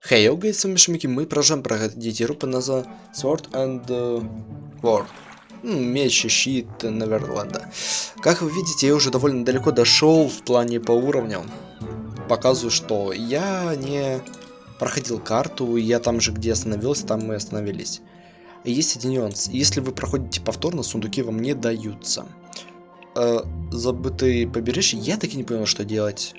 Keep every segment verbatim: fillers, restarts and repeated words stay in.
Хей, hey, с вами Шмики, мы продолжаем проходить игру под названием Sword and uh, Sword. Ну, меч и щит Неверленда. Как вы видите, я уже довольно далеко дошел в плане по уровням. Показываю, что я не проходил карту, я там же, где остановился, там мы остановились. И есть один нюанс. Если вы проходите повторно, сундуки вам не даются. Э, забытые побережье, я таки не понял, что делать.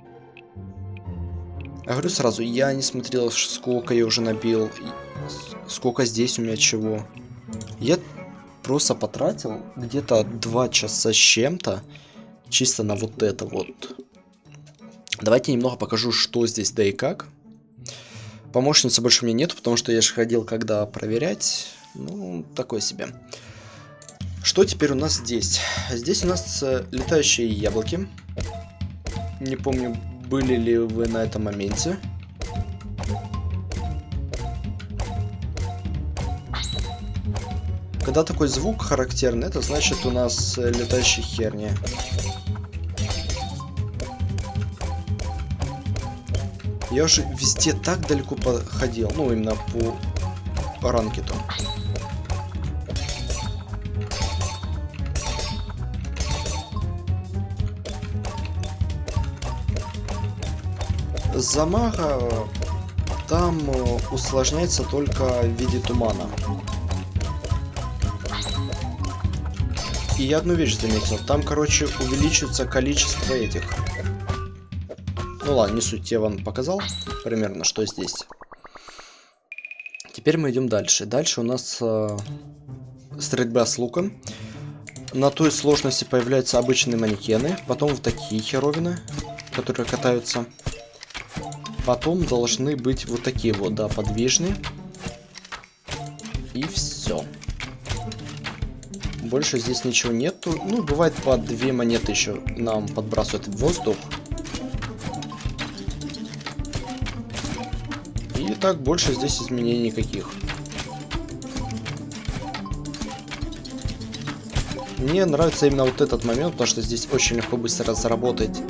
Я говорю сразу, я не смотрел, сколько я уже набил, сколько здесь у меня чего. Я просто потратил где-то два часа с чем-то чисто на вот это вот. Давайте немного покажу, что здесь, да и как. Помощницы больше у меня нету, потому что я же ходил когда проверять. Ну, такое себе. Что теперь у нас здесь? Здесь у нас летающие яблоки. Не помню, были ли вы на этом моменте. Когда такой звук характерный, это значит у нас летающая херня. Я уже везде так далеко походил, ну именно по ранкету. Замага там усложняется только в виде тумана. И я одну вещь заметил. Там, короче, увеличивается количество этих. Ну ладно, не суть, я вам показал примерно, что здесь. Теперь мы идем дальше. Дальше у нас э, стрельба с луком. На той сложности появляются обычные манекены. Потом вот такие херовины, которые катаются. Потом должны быть вот такие вот, да, подвижные. И все. Больше здесь ничего нету. Ну, бывает по две монеты еще нам подбрасывают в воздух. И так больше здесь изменений никаких. Мне нравится именно вот этот момент, потому что здесь очень легко быстро заработать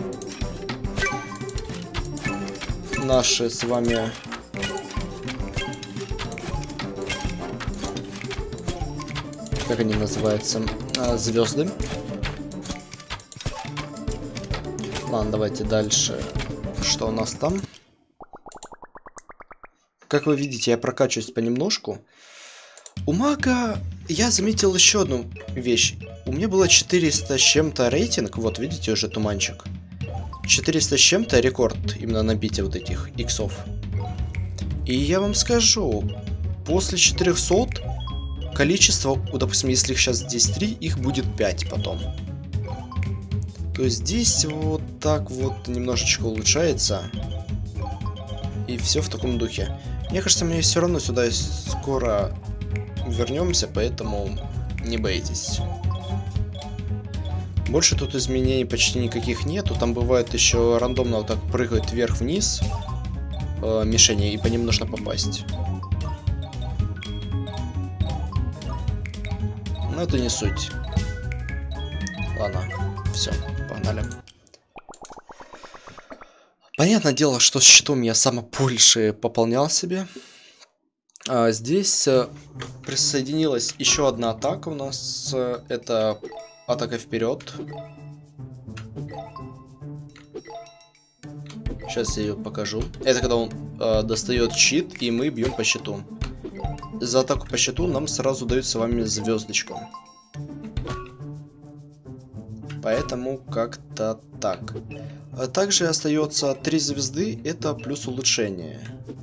наши с вами как они называются, а, звезды. Ладно, давайте дальше. Что у нас там? Как вы видите, я прокачиваюсь понемножку. У мага я заметил еще одну вещь. У меня было четыреста с чем-то рейтинг. Вот видите уже туманчик. четыреста с чем-то рекорд именно набития вот этих иксов. И я вам скажу, после четырёхсот количество, допустим, если их сейчас здесь три, их будет пять потом. То есть здесь вот так вот немножечко улучшается. И все в таком духе. Мне кажется, мы все равно сюда скоро вернемся, поэтому не бойтесь. Больше тут изменений почти никаких нету. Там бывает еще рандомно вот так прыгает вверх-вниз э, мишени, и по ним нужно попасть. Но это не суть. Ладно, все, погнали. Понятное дело, что с щитом я самое больше пополнял себе. А здесь э, присоединилась еще одна атака у нас. Э, это атака вперед. Сейчас я ее покажу. Это когда он э, достает щит, и мы бьем по щиту. За атаку по щиту нам сразу дают с вами звездочку. Поэтому как-то так. А также остается три звезды, это плюс улучшение.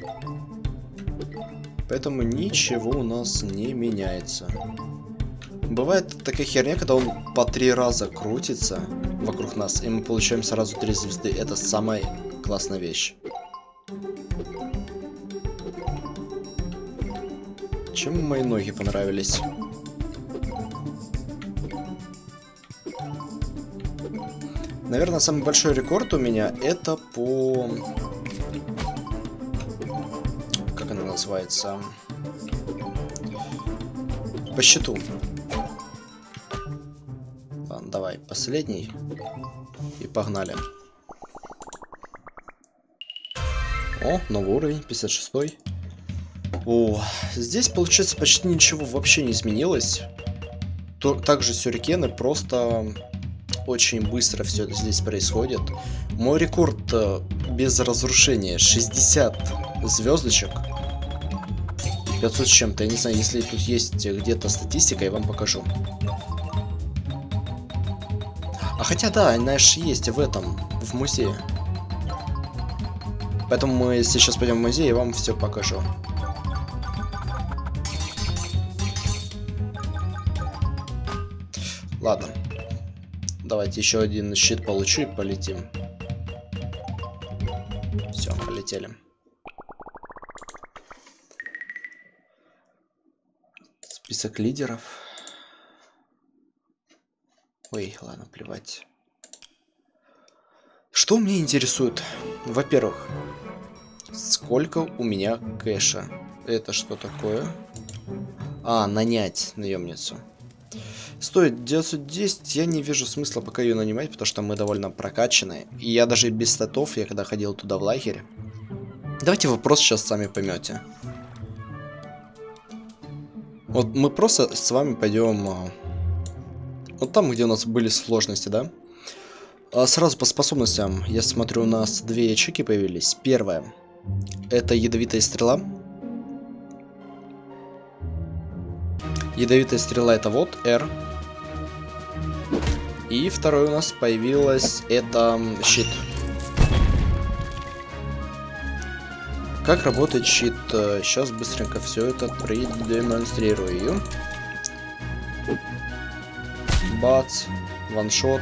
Поэтому ничего у нас не меняется. Бывает такая херня, когда он по три раза крутится вокруг нас, и мы получаем сразу три звезды. Это самая классная вещь. Чем мои ноги понравились? Наверное, самый большой рекорд у меня это по... Как она называется? По счету. Ладно, давай, последний. И погнали. О, новый уровень, пятьдесят шестой. О, здесь, получается, почти ничего вообще не изменилось. Также сюрикены, просто очень быстро все это здесь происходит. Мой рекорд без разрушения шестьдесят звездочек. пятьсот с чем-то. Я не знаю, если тут есть где-то статистика, я вам покажу. А хотя да, она же есть в этом, в музее. Поэтому мы сейчас пойдем в музей и вам все покажу. Ладно. Давайте еще один щит получу и полетим. Все, полетели. Список лидеров. Ой, ладно, плевать. Что меня интересует? Во-первых, сколько у меня кэша? Это что такое? А, нанять наемницу. Стоит девятьсот десять, я не вижу смысла пока ее нанимать, потому что мы довольно прокачанные. И я даже без статов, я когда ходил туда в лагерь. Давайте вопрос сейчас сами поймете. Вот мы просто с вами пойдем вот там, где у нас были сложности, да? А сразу по способностям, я смотрю, у нас две ячейки появились. Первая — это ядовитая стрела. Ядовитая стрела — это вот R. И второй у нас появилась это щит. Как работает щит? Сейчас быстренько все это продемонстрирую. Бац, ваншот.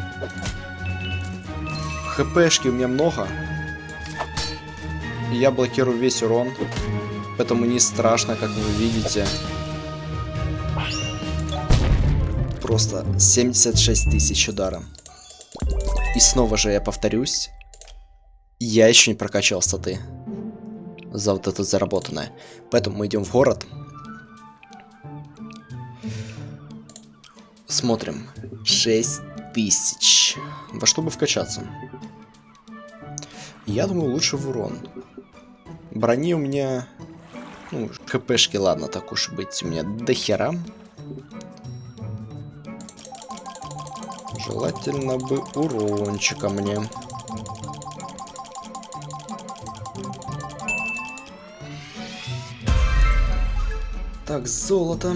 ХПшки у меня много. Я блокирую весь урон, поэтому не страшно, как вы видите. Просто семьдесят шесть тысяч удара. И снова же я повторюсь, я еще не прокачал статы за вот это заработанное. Поэтому мы идем в город. Смотрим. шесть тысяч. Во что бы вкачаться? Я думаю, лучше в урон. Брони у меня... Ну, КПшки, ладно, так уж и быть, у меня до хера. Желательно бы урончика мне. Так, золото.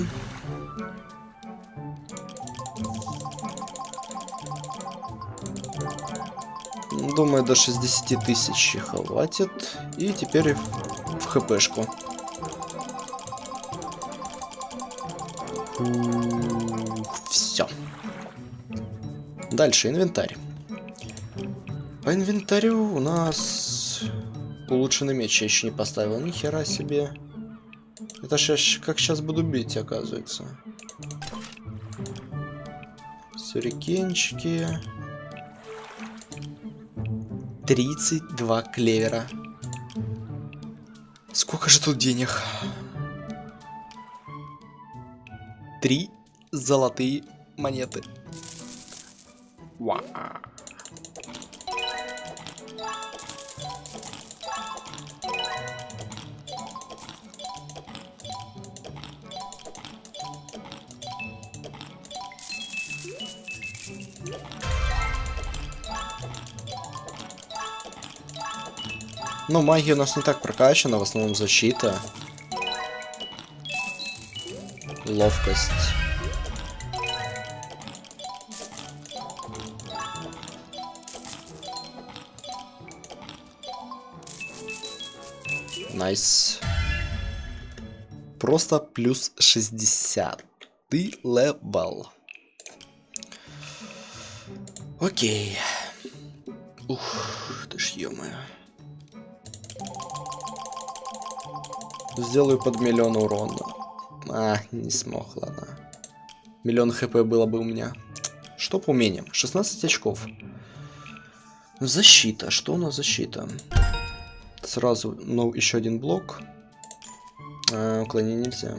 Думаю, до шестидесяти тысяч хватит. И теперь в хпшку. Все. Дальше инвентарь. По инвентарю у нас улучшенный меч я еще не поставил. Ни хера себе. Это ж как сейчас буду бить, оказывается. Сюрикенчики. тридцать два клевера. Сколько же тут денег? Три золотые монеты. Вау. Ну, магия у нас не так прокачана, в основном защита. Ловкость. Найс. Просто плюс шестьдесят. Ты левел. Окей. Ух, ты ж ё-моё. Сделаю под миллион урона. А, не смог, ладно. Миллион хп было бы у меня. Что по умениям? шестнадцать очков. Защита. Что у нас защита? Сразу, ну, еще один блок. А, уклонение нельзя.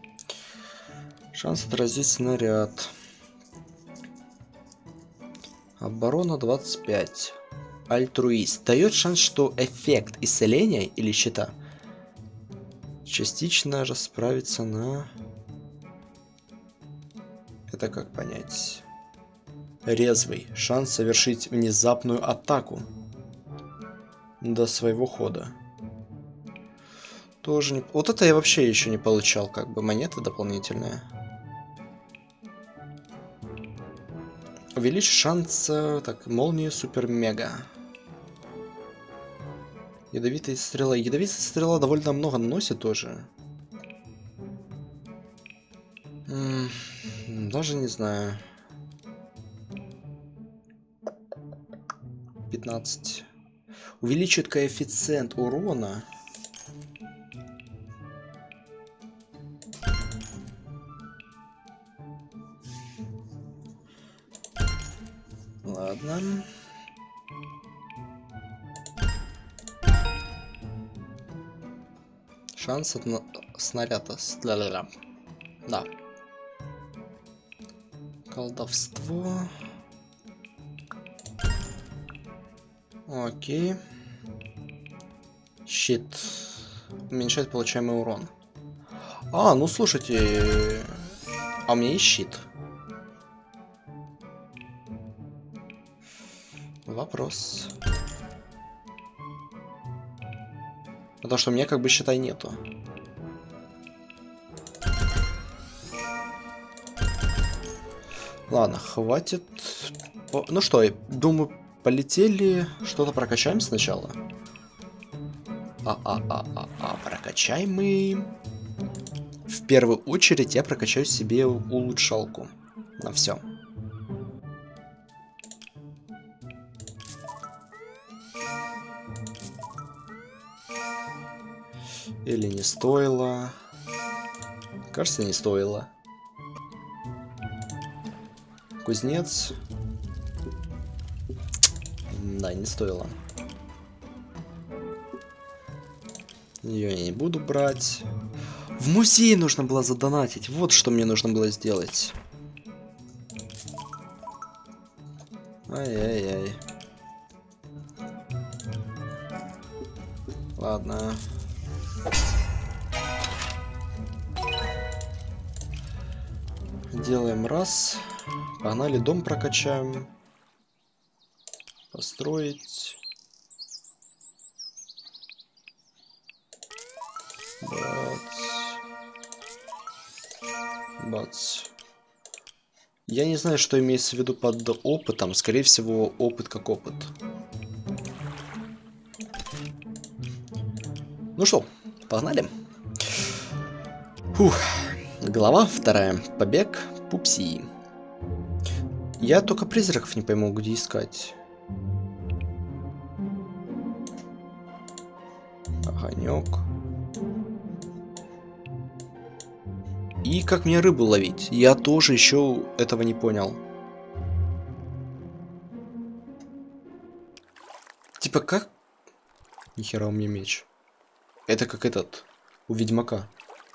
Шанс отразить снаряд. Оборона двадцать пять. Альтруист. Дает шанс, что эффект исцеления или щита частично расправится на... Это как понять? Резвый. Шанс совершить внезапную атаку до своего хода. Тоже не... Вот это я вообще еще не получал, как бы, монеты дополнительные. Увеличь шанс... Так, молния супер-мега. Ядовитая стрела. Ядовитая стрела довольно много наносит тоже. М -м, даже не знаю. пятнадцать. Увеличит коэффициент урона. Ладно. Шанс от снаряда. Да. Колдовство. Окей. Щит. Уменьшает получаемый урон. А, ну слушайте. А у меня есть щит. Вопрос. Потому что у меня как бы считай нету. Ладно, хватит. Ну что, я думаю, полетели. Что-то прокачаем сначала. А-а-а-а-а. Прокачаем мы. В первую очередь я прокачаю себе улучшалку. На все. Или не стоило? Кажется, не стоило. Кузнец. Да, не стоило. Ее я не буду брать. В музей нужно было задонатить. Вот что мне нужно было сделать. Ай-яй-яй. Ладно. Делаем раз. Погнали, дом прокачаем. Построить. Бац. Бац. Я не знаю, что имеется в виду под опытом. Скорее всего, опыт как опыт. Ну что, погнали. Фух. Глава вторая. Побег Пупсии. Я только призраков не пойму, где искать. Огонек. И как мне рыбу ловить? Я тоже еще этого не понял. Типа как? Нихера у меня меч. Это как этот, у Ведьмака.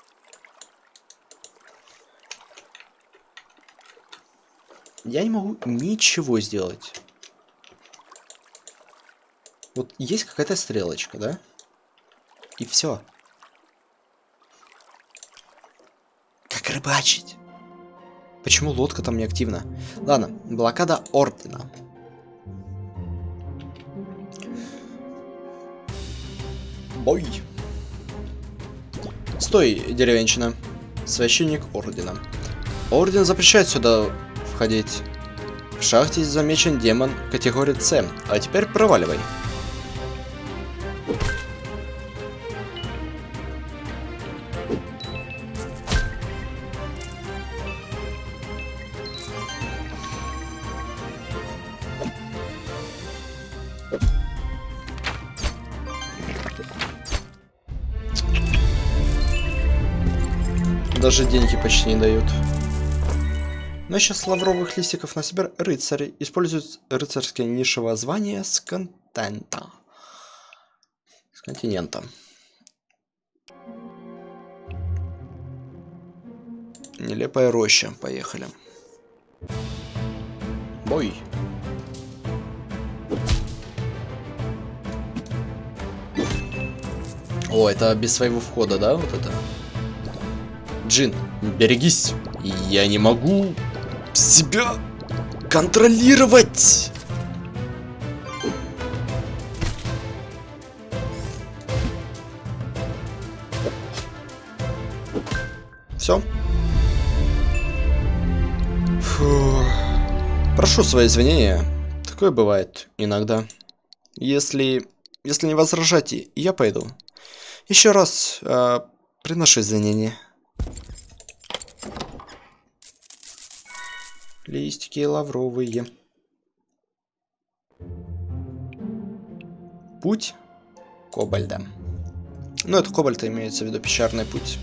Я не могу ничего сделать. Вот есть какая-то стрелочка, да? И все. Как рыбачить? Почему лодка там не активна? Ладно, блокада Ордена. Бой. Стой, деревенщина. Священник Ордена. Орден запрещает сюда входить. В шахте замечен демон категории С. А теперь проваливай. Даже деньги почти не дают. Но сейчас лавровых листиков на себе рыцари используют рыцарское нишевое звание с контента. С континента. Нелепая роща. Поехали. О, это без своего входа, да, вот это? Джин, берегись. Я не могу себя контролировать. Все. Фу. Прошу свои извинения. Такое бывает иногда. Если, если не возражаете, я пойду. Еще раз э, приношу извинения. Листики лавровые. Путь Кобальда. Ну, это Кобальд, имеется в виду пещерный путь.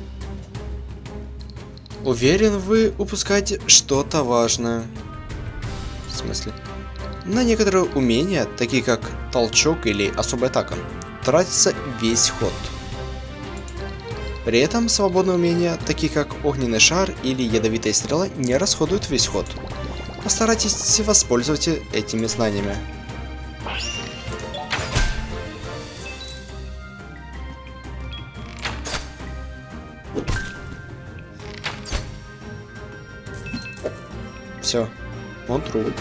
Уверен, вы упускаете что-то важное. В смысле? На некоторые умения, такие как толчок или особая атака, тратится весь ход. При этом свободные умения, такие как огненный шар или ядовитая стрела, не расходуют весь ход. Постарайтесь воспользоваться этими знаниями. Все, он труп.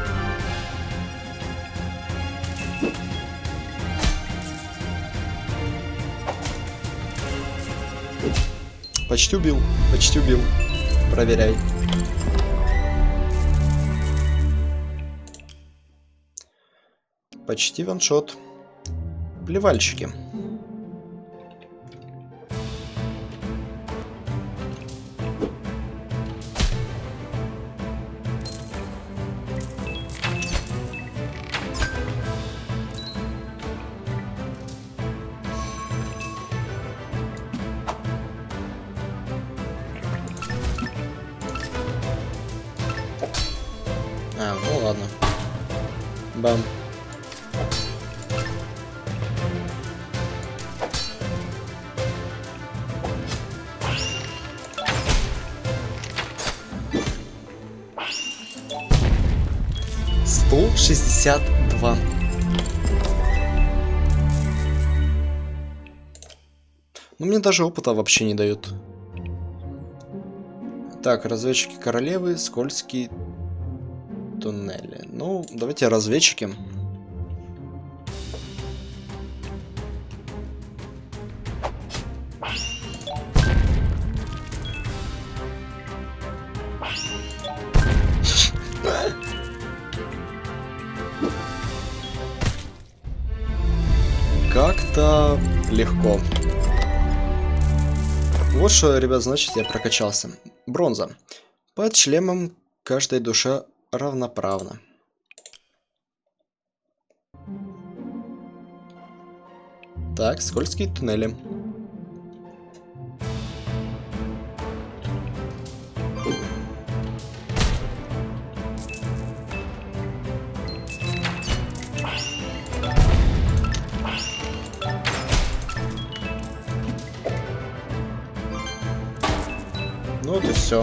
Почти убил, почти убил. Проверяй. Почти ваншот. Плевальщики. А, ну ладно. Бам. сто шестьдесят два. Ну, мне даже опыта вообще не дают. Так, разведчики королевы, скользкие туннели. Ну, давайте разведчики. Как-то легко. Вот что, ребят, значит, я прокачался. Бронза. Под шлемом каждая душа равноправна. Так, скользкие туннели. Ну вот и все.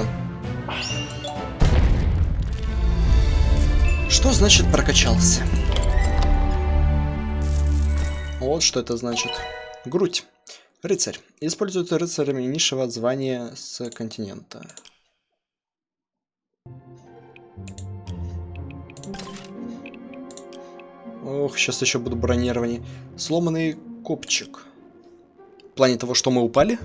Что значит прокачался? Вот что это значит. Грудь. Рыцарь. Используют рыцарями низшего звания с континента. Ох, сейчас еще буду бронирование. Сломанный копчик. В плане того, что мы упали?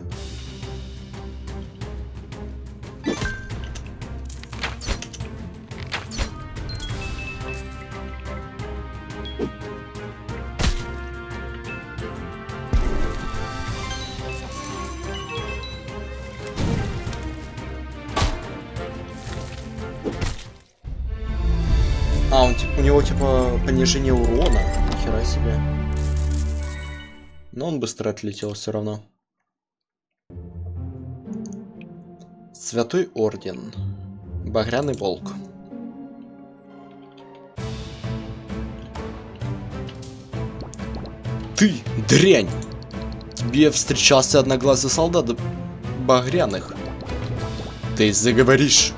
А, он, у него типа понижение урона. Нихера себе. Но он быстро отлетел все равно. Святой Орден. Багряный волк. Ты, дрянь! Тебе встречался одноглазый солдат багряных. Ты заговоришь.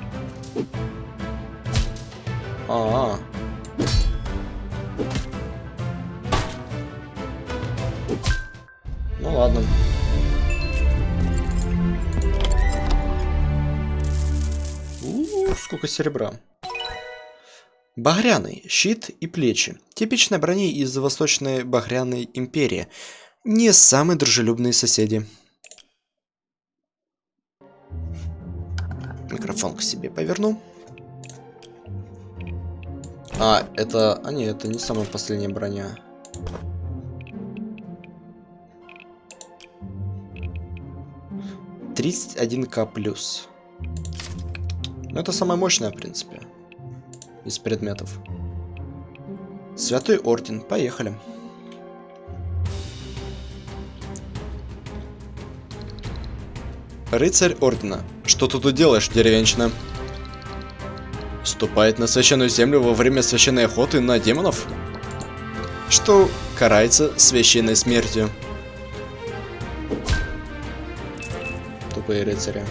А, -а, -а. Сколько серебра. Багряный, щит и плечи. Типичная броня из Восточной Багряной империи. Не самые дружелюбные соседи. Микрофон к себе поверну. А, это... А, нет, это не самая последняя броня. тридцать один ка плюс. Ну, это самая мощная, в принципе, из предметов. Святой Орден. Поехали. Рыцарь Ордена. Что ты тут делаешь, деревенщина? Ступает на священную землю во время священной охоты на демонов? Что карается священной смертью. Тупые рыцари.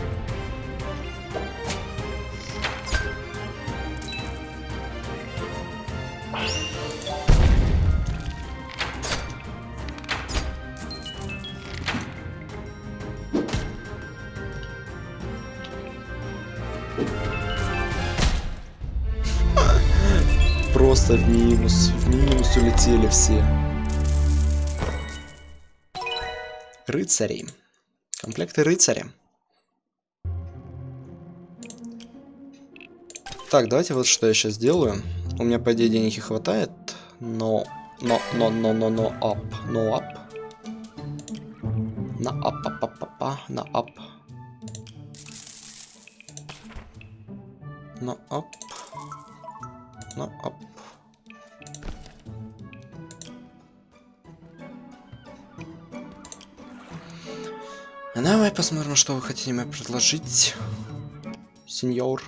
Просто в минус, в минус улетели все. Рыцари. Комплекты рыцаря. Так, давайте вот что я сейчас сделаю. У меня, по идее, денег и хватает, но... Но, но, но, но, но, ап, но, ап. На ап, ап, ап, ап, ап, на ап. На ап. На ап. Давай посмотрим, что вы хотите мне предложить, сеньор.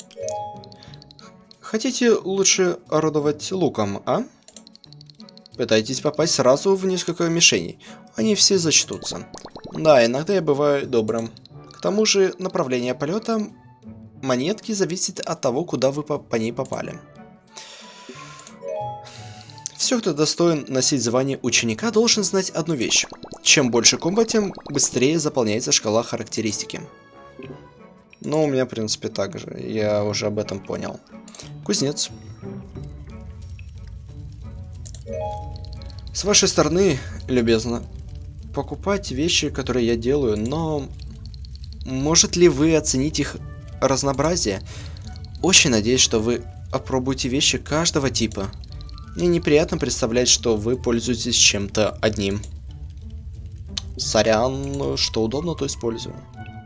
Хотите лучше орудовать луком, а? Пытайтесь попасть сразу в несколько мишеней. Они все зачтутся. Да, иногда я бываю добрым. К тому же направление полета монетки зависит от того, куда вы по, по ней попали. Все, кто достоин носить звание ученика, должен знать одну вещь. Чем больше комбо, тем быстрее заполняется шкала характеристики. Ну, у меня, в принципе, так же. Я уже об этом понял. Кузнец. С вашей стороны, любезно, покупать вещи, которые я делаю, но... Может ли вы оценить их разнообразие? Очень надеюсь, что вы опробуете вещи каждого типа. Мне неприятно представлять, что вы пользуетесь чем-то одним. Сорян, что удобно, то использую.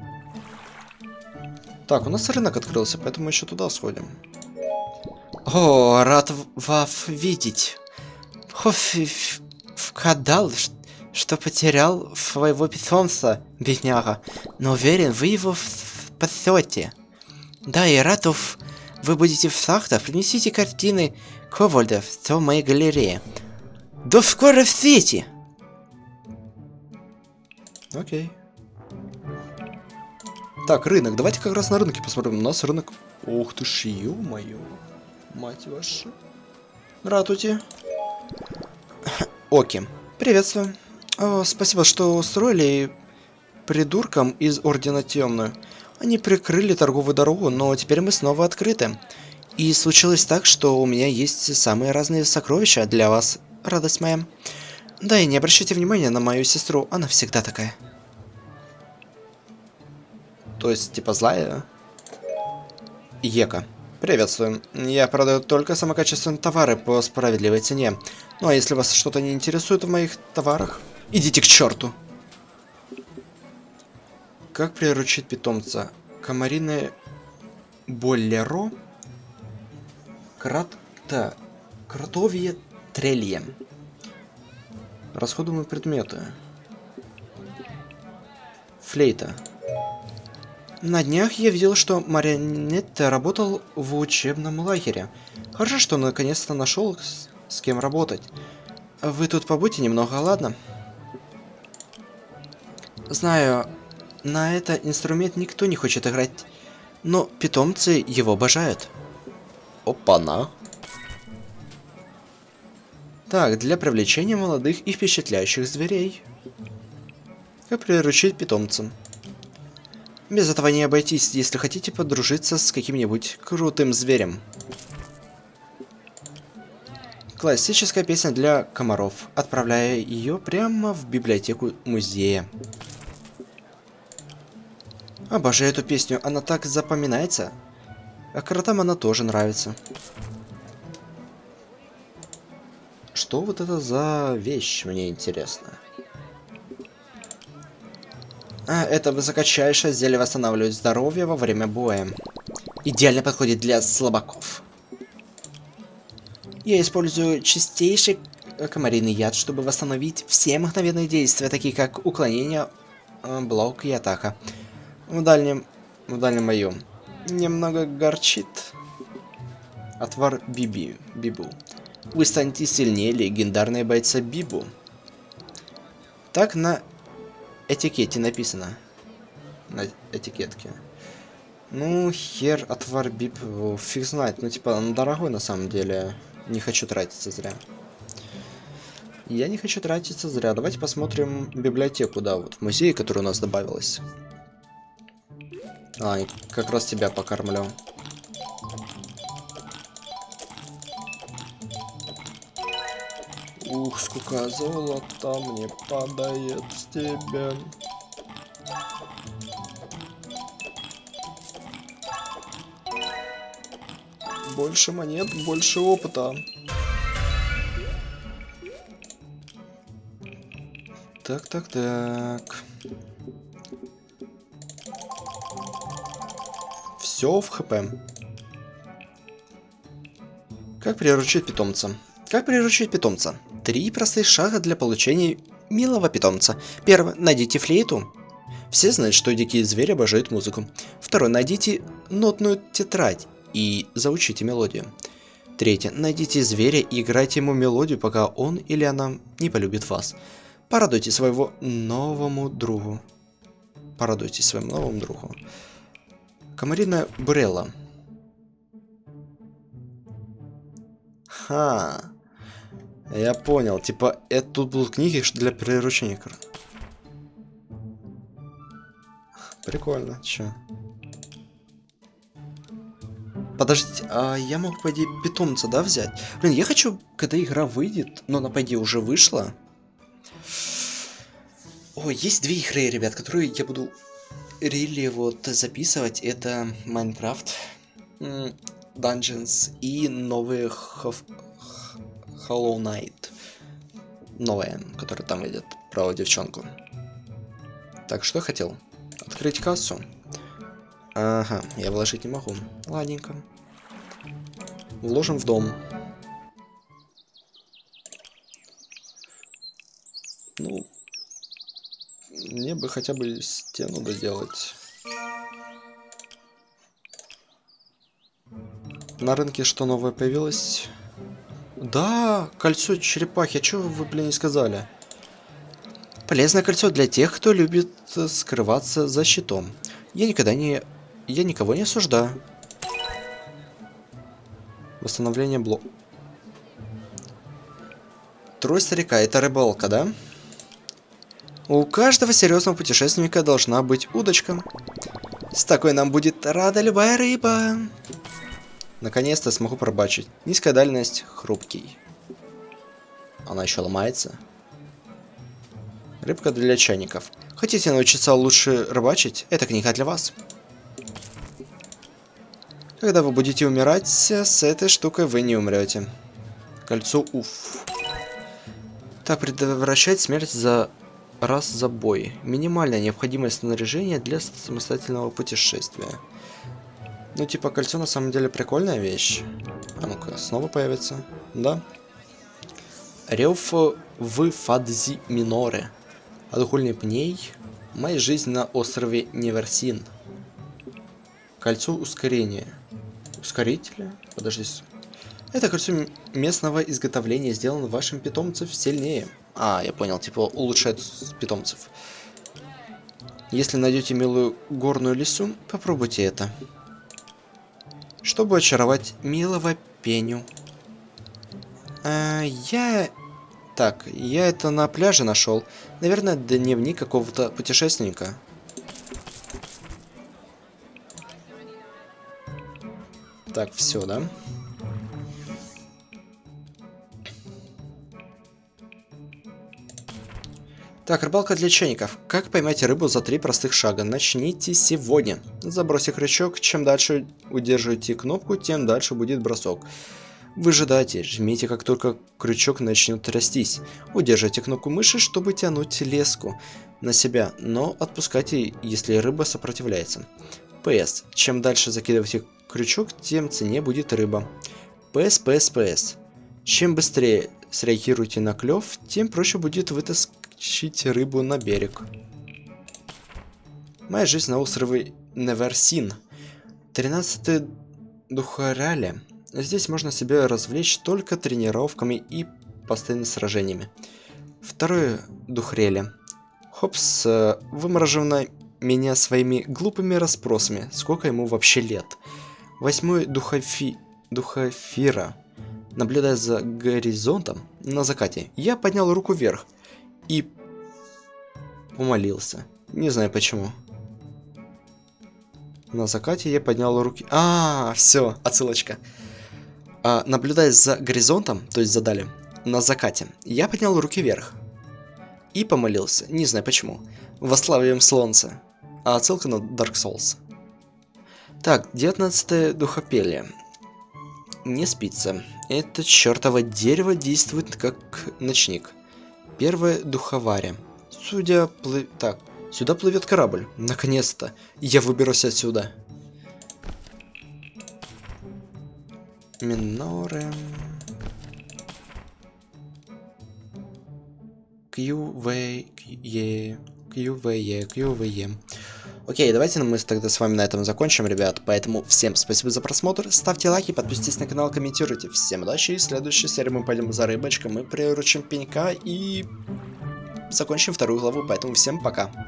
Так, у нас рынок открылся, поэтому еще туда сходим. О, рад вас видеть. Хоф, вгадал, что потерял своего питомца, бедняга. Но уверен, вы его спасете. Да, и радов вы будете в шахтах. Принесите картины Ковальда в моей галерее. До скорой встречи! Окей. Так, рынок. Давайте как раз на рынке посмотрим. У нас рынок... Ух ты ж, ё-моё. Мать ваша. Здравствуйте. Оки. Приветствую. О, спасибо, что устроили придуркам из Ордена Темную. Они прикрыли торговую дорогу, но теперь мы снова открыты. И случилось так, что у меня есть самые разные сокровища для вас, радость моя. Да и не обращайте внимания на мою сестру, она всегда такая. То есть, типа злая? Ека. Приветствую. Я продаю только самокачественные товары по справедливой цене. Ну а если вас что-то не интересует в моих товарах, идите к черту. Как приручить питомца? Комариное болеро? Крат... Да. Кротовье трелье. Расходуемые предметы. Флейта. На днях я видел, что Марионетта работал в учебном лагере. Хорошо, что наконец-то нашел с, с кем работать. Вы тут побудьте немного, ладно? Знаю, на этот инструмент никто не хочет играть, но питомцы его обожают. Опа-на. Так, для привлечения молодых и впечатляющих зверей. Как приручить питомца? Без этого не обойтись, если хотите подружиться с каким-нибудь крутым зверем. Классическая песня для комаров, отправляя ее прямо в библиотеку музея. Обожаю эту песню, она так запоминается. А кротам она тоже нравится. Что вот это за вещь, мне интересно. А, это высокочайшее зелье восстанавливает здоровье во время боя. Идеально подходит для слабаков. Я использую чистейший комариный яд, чтобы восстановить все мгновенные действия, такие как уклонение, блок и атака. В дальнем, в дальнем бою немного горчит. Отвар Биби, Бибу. Вы станете сильнее легендарной бойца Бибу. Так на этикете написано. На этикетке. Ну, хер, отвар Бибу, фиг знает. Ну, типа, он дорогой на самом деле. Не хочу тратиться зря. Я не хочу тратиться зря. Давайте посмотрим библиотеку, да, вот в музее, которая у нас добавилась. А, как раз тебя покормлю. Ух, сколько золота мне падает с тебя. Больше монет, больше опыта. Так, так, так. Все в хп. Как приручить питомца? Как приручить питомца? Три простых шага для получения милого питомца. Первое. Найдите флейту. Все знают, что дикие звери обожают музыку. Второе. Найдите нотную тетрадь и заучите мелодию. Третье. Найдите зверя и играйте ему мелодию, пока он или она не полюбит вас. Порадуйте своего новому другу. Порадуйте своему новому другу. Комариная бурелла. Ха. Я понял. Типа, это тут будут книги для приручения. Прикольно. Чё? Подождите, а я могу, по идее, питомца, да, взять? Блин, я хочу, когда игра выйдет, но она, по идее, уже вышла. Ой, есть две игры, ребят, которые я буду рели вот записывать. Это Minecraft Dungeons и новые Hollow Knight. Новая, которая там идет про девчонку. Так, что я хотел? Открыть кассу. Ага, я вложить не могу. Ладненько. Вложим в дом. Ну, мне бы хотя бы стену доделать. На рынке что новое появилось? Да, кольцо черепахи. А чё вы, блин, не сказали? Полезное кольцо для тех, кто любит скрываться за щитом. Я никогда не... Я никого не осуждаю. Восстановление блок. Трое старика. Это рыбалка, да? У каждого серьезного путешественника должна быть удочка. С такой нам будет рада любая рыба. Наконец-то смогу пробачить. Низкая дальность, хрупкий. Она еще ломается. Рыбка для чайников. Хотите научиться лучше рыбачить? Эта книга для вас. Когда вы будете умирать, с этой штукой вы не умрете. Кольцо уф. Так, предотвращать смерть за раз за бой. Минимальное необходимое снаряжение для самостоятельного путешествия. Ну, типа, кольцо на самом деле прикольная вещь. А ну-ка, снова появится. Да. Рев в Фадзи Миноре. Алкогольный пней. Моя жизнь на острове Неверсин. Кольцо ускорения. Ускорителя? Подожди. Это кольцо местного изготовления сделано вашим питомцем сильнее. А, я понял, типа улучшает питомцев. Если найдете милую горную лису, попробуйте это. Чтобы очаровать милого пеню. А, я... Так, я это на пляже нашел. Наверное, дневник какого-то путешественника. Так, все, да? Так, рыбалка для чайников. Как поймать рыбу за три простых шага? Начните сегодня. Забросьте крючок. Чем дальше удерживаете кнопку, тем дальше будет бросок. Выжидайте, жмите, как только крючок начнет трястись. Удержите кнопку мыши, чтобы тянуть леску на себя, но отпускайте, если рыба сопротивляется. ПС. Чем дальше закидываете крючок, тем ценнее будет рыба. ПС, ПС, ПС. Чем быстрее среагируете на клев, тем проще будет вытащить рыбу на берег. Моя жизнь на острове Неверсин. тринадцатое Духараля. Здесь можно себя развлечь только тренировками и постоянными сражениями. Второе Духреле. Хопс вымораживно меня своими глупыми расспросами, сколько ему вообще лет. Восьмой Духофи... Духофира. Наблюдая за горизонтом на закате, я поднял руку вверх и помолился. Не знаю почему. На закате я поднял руки... А, все, отсылочка. А, наблюдая за горизонтом, то есть за далем, на закате, я поднял руки вверх и помолился. Не знаю почему. Во славе солнца. А отсылка на Dark Souls. Так, девятнадцатое Духопелие. Не спится. Это чертово дерево действует как ночник. Первое Духоваря. Судя плыв... Так, сюда плывет корабль. Наконец-то. Я выберусь отсюда. Миноре. QVE. QVE. QVE. Окей, давайте мы тогда с вами на этом закончим, ребят. Поэтому всем спасибо за просмотр. Ставьте лайки, подписывайтесь на канал, комментируйте. Всем удачи. И в следующей серии мы пойдем за рыбочкой. Мы приручим пенька и закончим вторую главу. Поэтому всем пока.